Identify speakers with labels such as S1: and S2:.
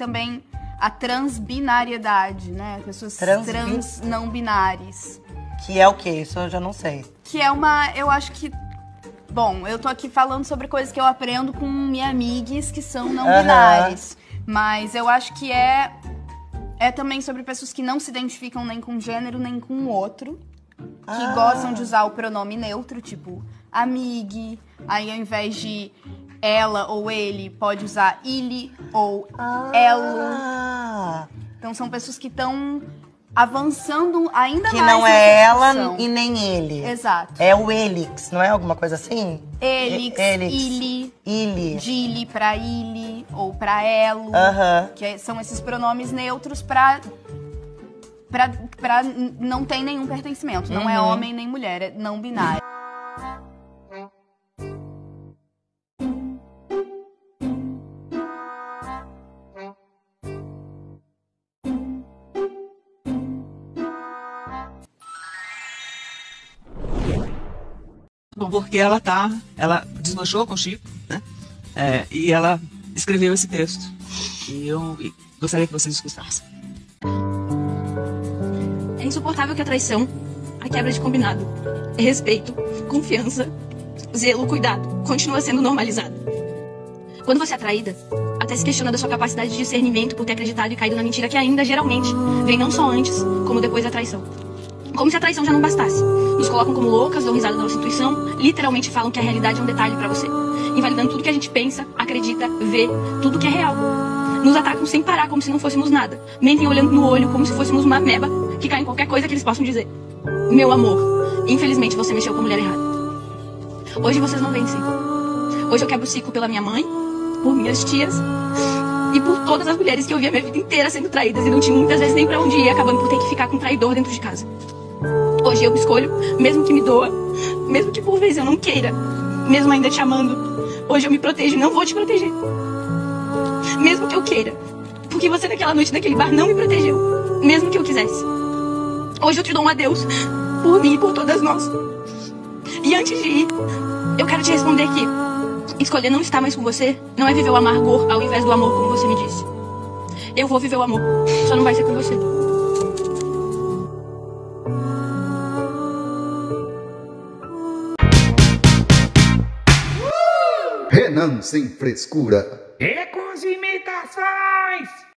S1: também a transbinariedade, né? Pessoas trans não binárias.
S2: Que é o quê? Isso eu já não sei.
S1: Que é uma... Eu acho que... Bom, eu tô aqui falando sobre coisas que eu aprendo com minhas amigas que são não binárias. Mas eu acho que é também sobre pessoas que não se identificam nem com gênero, nem com o outro. Que gostam de usar o pronome neutro, tipo amigue. Aí ao invés de ela ou ele, pode usar ele ou elo. Então são pessoas que estão avançando ainda mais.
S2: Que não é ela e nem ele.
S1: Exato.
S2: É o elix, não é alguma coisa assim?
S1: Elix, ili, dili pra ili ou pra elo. Que são esses pronomes neutros pra não ter nenhum pertencimento. Não é homem nem mulher, é não binário.
S3: Bom, porque ela desmanchou com o Chico, né? E ela escreveu esse texto. E eu gostaria que vocês escutassem.
S4: É insuportável que a traição, a quebra de combinado, respeito, confiança, zelo, cuidado, continua sendo normalizado. Quando você é traída, até se questiona da sua capacidade de discernimento por ter acreditado e caído na mentira que ainda, geralmente, vem não só antes, como depois da traição. Como se a traição já não bastasse. Nos colocam como loucas, dão risada da nossa intuição, literalmente falam que a realidade é um detalhe pra você, invalidando tudo que a gente pensa, acredita, vê, tudo que é real. Nos atacam sem parar, como se não fôssemos nada. Mentem olhando no olho, como se fôssemos uma ameba que cai em qualquer coisa que eles possam dizer. Meu amor, infelizmente você mexeu com a mulher errada. Hoje vocês não vencem. Hoje eu quebro o ciclo pela minha mãe, por minhas tias e por todas as mulheres que eu vi a minha vida inteira sendo traídas e não tinha muitas vezes nem pra onde ir, acabando por ter que ficar com um traidor dentro de casa. Hoje eu me escolho, mesmo que me doa, mesmo que por vezes eu não queira, mesmo ainda te amando. Hoje eu me protejo e não vou te proteger. Mesmo que eu queira, porque você naquela noite naquele bar não me protegeu, mesmo que eu quisesse. Hoje eu te dou um adeus, por mim e por todas nós. E antes de ir, eu quero te responder que escolher não estar mais com você não é viver o amargor ao invés do amor, como você me disse. Eu vou viver o amor, só não vai ser com você.
S5: Renan sem frescura.
S6: E com as imitações!